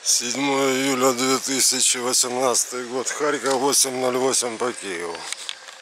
7 июля 2018 год, Харьков, 8:08 по Киеву.